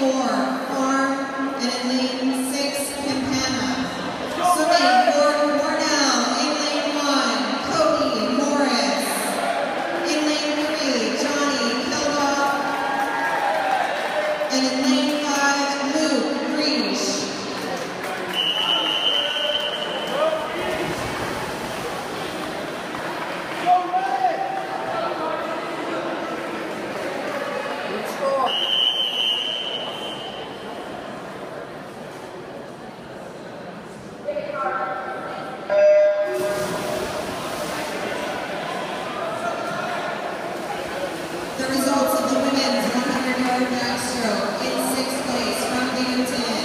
4, Farm, and in lane 6, Campana. Swimming for Cornell, in lane 1, Cody Morris. In lane 3, Johnny Kildoff. And in lane 5, Luke Breach. The results of the women's 100-yard backstroke in 6th place from Binghamton.